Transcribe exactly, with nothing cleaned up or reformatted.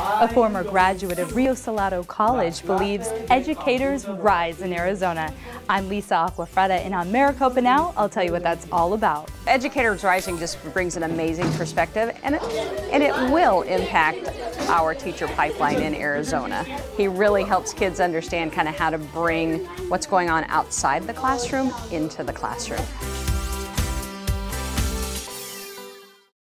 A former graduate of Rio Salado College believes educators rise in Arizona. I'm Lisa Aquafreda, and on Maricopa Now, I'll tell you what that's all about. Educators Rising just brings an amazing perspective, and it, and it will impact our teacher pipeline in Arizona. He really helps kids understand kind of how to bring what's going on outside the classroom into the classroom.